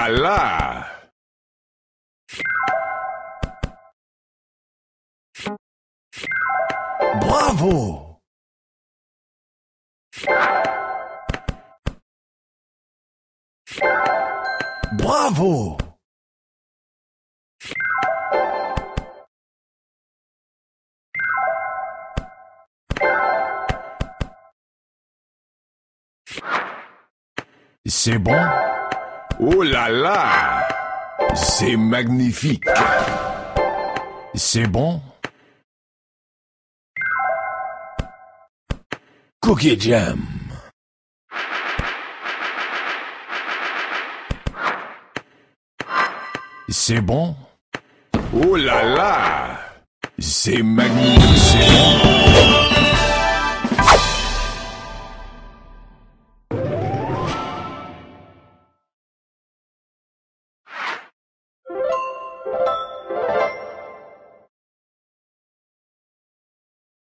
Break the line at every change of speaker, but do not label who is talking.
là là! Bravo! Bravo! C'est bon? Oh là là! C'est magnifique! C'est bon? Cookie Jam! C'est bon? Oh là là! C'est magnifique! C'est bon?